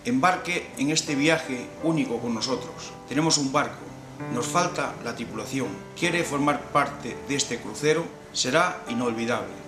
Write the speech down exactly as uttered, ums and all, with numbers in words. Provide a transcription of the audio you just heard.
Embarque en este viaje único con nosotros. Tenemos un barco, nos falta la tripulación. ¿Quiere formar parte de este crucero? Será inolvidable.